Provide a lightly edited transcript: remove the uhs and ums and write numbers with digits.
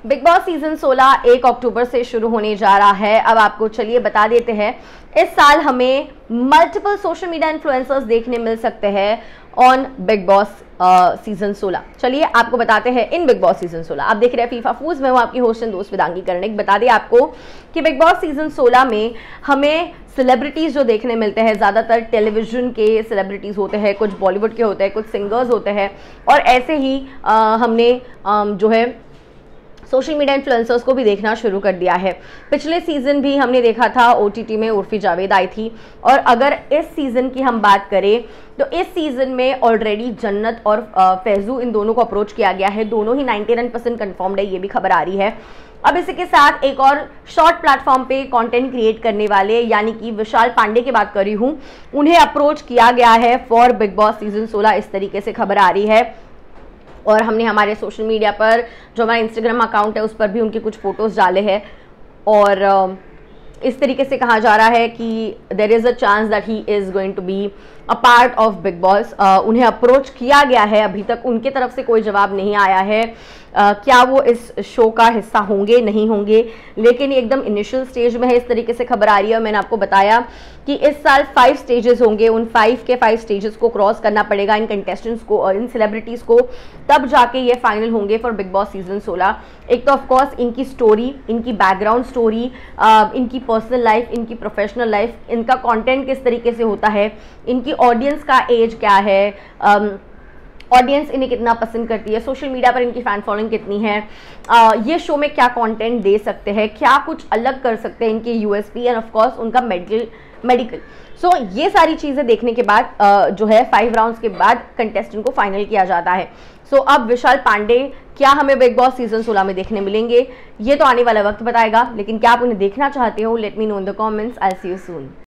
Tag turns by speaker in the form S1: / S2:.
S1: Big boss season 16 1 अक्टूबर से शुरू होने जा रहा है। अब आपको चलिए बता देते हैं, इस साल हमें मल्टीपल सोशल मीडिया इन्फ्लुएंसर्स देखने मिल सकते हैं ऑन बिग बॉस सीजन 16। चलिए आपको बताते हैं इन बिग बॉस सीजन 16। आप देख रहे हैं फीफा फूज में, हूँ आपकी होस्ट एंड दोस्त वेदांगी कर्णिक। बता दें आपको कि बिग बॉस सीजन 16 में हमें सेलिब्रिटीज़ जो देखने मिलते हैं, ज़्यादातर टेलीविजन के सेलिब्रिटीज़ होते हैं, कुछ बॉलीवुड के होते हैं, कुछ सिंगर्स होते हैं, और ऐसे ही हमने जो है सोशल मीडिया इन्फ्लुएंसर्स को भी देखना शुरू कर दिया है। पिछले सीजन भी हमने देखा था ओटीटी में उर्फी जावेद आई थी, और अगर इस सीजन की हम बात करें तो इस सीजन में ऑलरेडी जन्नत और फैजू इन दोनों को अप्रोच किया गया है। दोनों ही 99% कन्फर्म्ड है, ये भी खबर आ रही है। अब इसी के साथ एक और शॉर्ट प्लेटफॉर्म पे कंटेंट क्रिएट करने वाले यानी कि विशाल पांडे की बात कर रही हूँ, उन्हें अप्रोच किया गया है फॉर बिग बॉस सीजन 16, इस तरीके से खबर आ रही है। और हमने हमारे सोशल मीडिया पर, जो हमारा इंस्टाग्राम अकाउंट है, उस पर भी उनके कुछ फोटोज़ डाले हैं, और इस तरीके से कहा जा रहा है कि there is a chance that he is going to be a part of Bigg Boss. उन्हें अप्रोच किया गया है, अभी तक उनके तरफ से कोई जवाब नहीं आया है क्या वो इस शो का हिस्सा होंगे नहीं होंगे, लेकिन ये एकदम इनिशियल स्टेज में है, इस तरीके से खबर आ रही है। और मैंने आपको बताया कि इस साल 5 स्टेजेस होंगे, उन 5 के 5 स्टेजेस को क्रॉस करना पड़ेगा इन कंटेस्टेंट्स को और इन सेलिब्रिटीज़ को, तब जाके ये फाइनल होंगे फॉर बिग बॉस सीजन 16। एक तो ऑफकोर्स इनकी स्टोरी, इनकी बैकग्राउंड स्टोरी, इनकी पर्सनल लाइफ, इनकी प्रोफेशनल लाइफ, इनका कंटेंट किस तरीके से होता है, इनकी ऑडियंस का एज क्या है, ऑडियंस इन्हें कितना पसंद करती है, सोशल मीडिया पर इनकी फैन फॉलोइंग कितनी है, ये शो में क्या कंटेंट दे सकते हैं, क्या कुछ अलग कर सकते हैं, इनके यूएसपी, एंड ऑफ कोर्स उनका मेडिकल। सो ये सारी चीज़ें देखने के बाद जो है 5 राउंड्स के बाद कंटेस्टेंट को फाइनल किया जाता है। सो अब विशाल पांडे क्या हमें बिग बॉस सीजन 16 में देखने मिलेंगे, ये तो आने वाला वक्त बताएगा। लेकिन क्या आप उन्हें देखना चाहते हो? Let me know in the comments. I see you soon.